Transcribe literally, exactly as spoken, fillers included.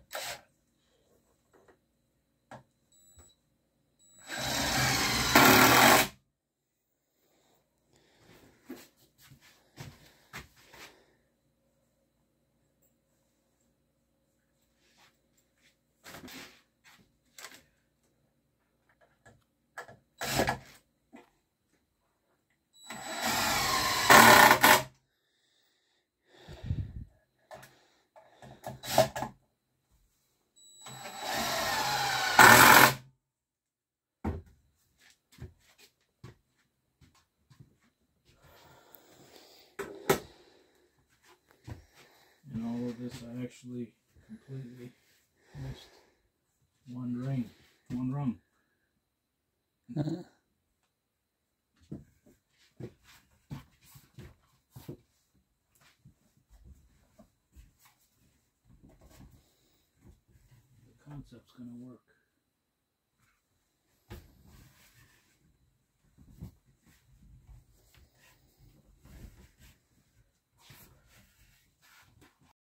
And all of this I actually completely missed one ring, one rung. Uh-huh. The concept's gonna work.